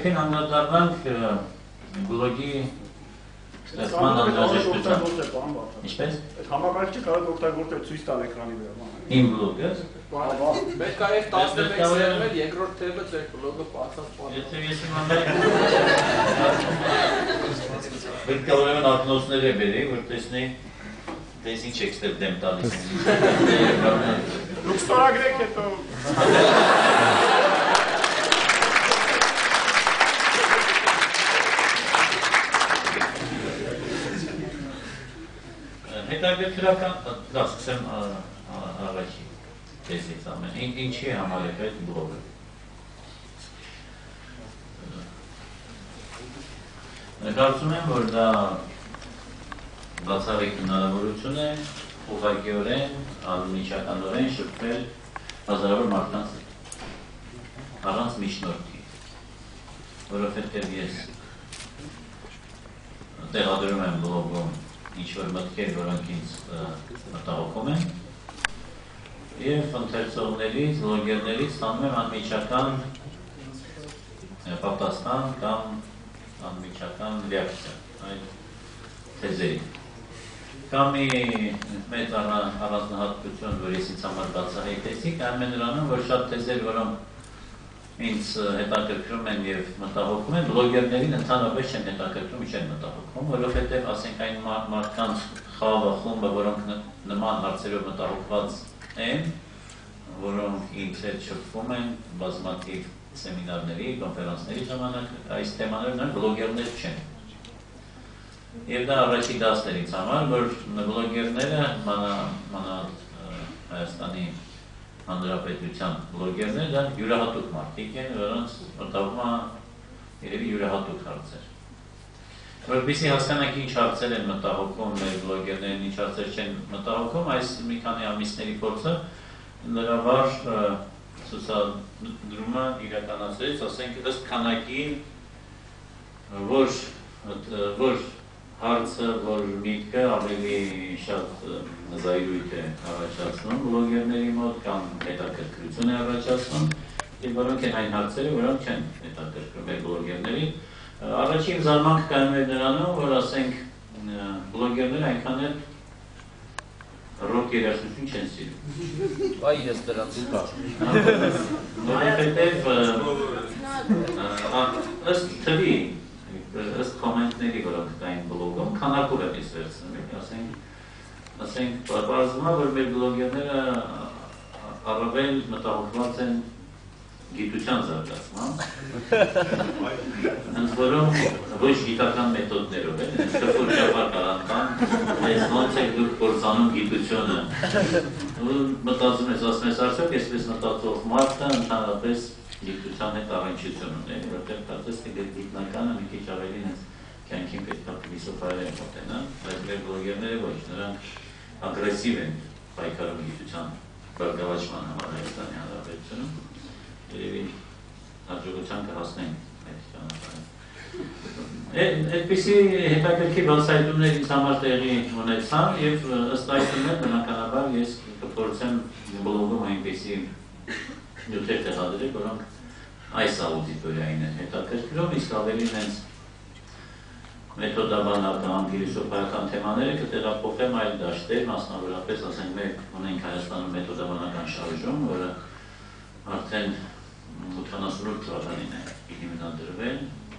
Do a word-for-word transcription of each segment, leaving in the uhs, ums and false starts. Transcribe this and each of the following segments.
Նախագծին անդրադառնանք բլոգի ստեղծման անհրաժեշտության։ Ինչպես։ Այդ համակարգիչը կարող է օգտագործել ցույց տալ էկրանի վրա։ Իմ բլոգը։ Մենք կարելի տասնմեկ սերվել երկրորդ թևը ձեր բլոգը բացած բան։ Եթե ես իմ ամեն պետք է ուրեմն ակնոցներ է բերի, որ տեսնեի դες ինչ եք ստեղ դեմ տալիս։ Դուք ստորագրեք հետո։ Հետաքրքրական, դա սկսեմ առաջի տեսից ամեն, ինչի համար է այդ բլոգը։ Կարծում եմ, որ դա բացառիկ հնարավորություն է ուղղակիորեն, անմիջականորեն շփվել հազարավոր մարդկանց առանց միջնորդի, որովհետև ես տեղադրում եմ բլոգում ինչ-որ մտքեր, որոնք ինձ մտահոգում են, և ընթերցողներից, բլոգերներից ստանում եմ անմիջական պատասխան կամ անմիջական ռեակցիա այդ թեզերի։ Կամ մի մեծ առանձնահատկություն, որ ես ինձ համար բացահայտեցի, կայանում է նրանում, որ շատ թեզեր, որոնք ինձ հետաքրքրում են և մտահոգում են, բլոգերներին ընդհանրապես չեն հետաքրքրում, չեն մտահոգում, որովհետև ասենք այն մարդկանց խավը, խումբը, որոնք նման հարցերով մտահոգված են, որոնք ինձ հետ շփվում են բազմաթիվ սեմինարների, կոնֆերանսների ժամանակ այս թեմաներն են, բլոգերներ չեն։ Եվ դա առաջի դասն էր ինձ համար, որ բլոգերները մանավանդ Հայաստանի Հանրապետության բլոգերները դա յուրահատուկ մարդիկ են, որոնց մտահոգում է երևի յուրահատուկ հարցեր։ Որպեսզի հասկանանք ինչ հարցեր են մտահոգում մեր բլոգերներին, ինչ հարցեր չեն մտահոգում, այս մի քանի ամիսների փորձը լրիվ ցուցադրումը իրականացրեց, ասենք ըստ քանակի, որ հարցը, որ միտքը ավելի շատ զայրույթ է առաջացնում բլոգերների մոտ կամ հետաքրքրություն է առաջացնում և որոնք են այն հարցերը, որոնք չեն հետաքրքրում մեր բլոգերներին։ Առաջին զարմանքը կայանում է նրանում, որ ասենք բլոգերները այնքան էլ ռոք երաժշտություն չեն սիրում։ Այ ես դրանց Որովհետև ըստ թվի ըստ կոմենտների, որոնք կային բլոգում, քանակով եմ ես վերցնում, ասենք, պարզվում է, որ մեր բլոգերները առավել մտահոգված են գիտության զարգացման, ընդ որում ոչ գիտական մեթոդներով են, շփոր ճապար կարանտան, ես ոնց եք դուք փորձանում գիտությունը, ու մտածում ես, ասում ես արդյոք, այսպես մտածող մարդը ընդհանրապես գիտության հետ առնչություն ունի, որտեղ կարծես թե գիտնականը մի քիչ ավելի ինձ կյանքին պետք է փիլիսոփայորեն մոտենան, բայց մեր բլոգերները ոչ, նրանք ագրեսիվ են պայքարում գիտության բարգավաճման համար Հայաստանի Հանրապետությունում, երևի հաջողության կհասնեն այդ ճանապարհին։ Այդպիսի հետաքրքիր բացահայտումներ ինձ համար տեղի ունեցան և ըստ այդմ բնականաբար ես կփորձեմ բլոգում այնպիսի նյութեր տեղադրել, որոնք այս աուդիտորիային են հետաքրքրում, իսկ ավելի հենց մեթոդաբանական, փիլիսոփայական թեմաները կտեղափոխեմ այլ դաշտեր, մասնավորապես ասենք մենք ունենք Հայաստանում մեթոդաբանական շարժում, որը արդեն ութանասունութ թվականին է հիմնադրվել,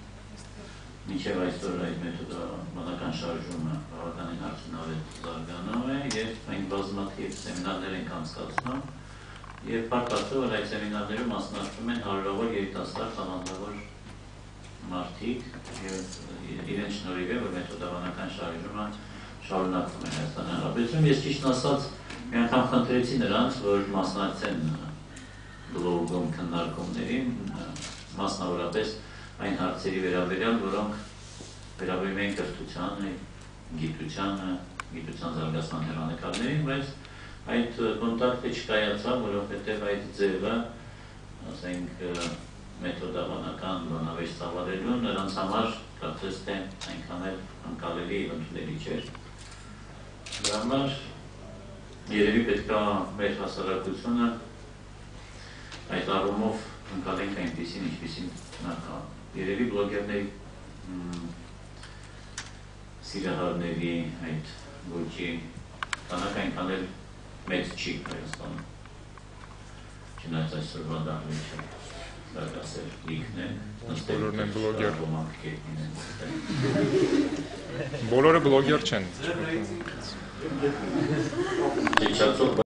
մինչև այսօր այդ մեթոդաբանական շարժումը բավականին արդյունավետ զարգանում է և մենք բազմաթիվ սեմինարներ ենք անցկացնում և պարտացող, որ այդ սեմինարներում մասնակցում են հարյուրավոր երիտասարդ տաղանդավոր մարդիկ և իրենց շնորհիվ է, որ մեթոդաբանական շարժումը շարունակվում է Հայաստանի Հանրապետությունում։ Ես ճիշտ ասած մի անգամ խնդրեցի նրանց, որ մասնակցեն բլոգում քննարկումներին, մասնավորապես այն հարցերի վերաբերյալ, որոնք վերաբերում են կրթությանը, գիտությանը, գիտության զարգացման հեռանկարներին, բայց այդ կոնտակտը չկայացավ, որովհետև այդ ձևը, ասենք, մեթոդաբանական բանավեճ ծավալելու նրանց համար կարծես թե այնքան էլ ընկալելի և ընդունելի չէր։ Դրա համար երևի պետք է մեր հասարակությունը այդ առումով ընկալենք այնպիսին, ինչպիսին երևի բլոգերների սիրահարների այդ ոճի տանակ այնքան էլ մեծ չի Հայաստանում։ Չնայած այսօրվա դահլիճը դարձել լիքն է, Բոլորն են բլոգեր։ ոմանք կետնին են։ Բոլորը բլոգեր չեն։ Չիչացող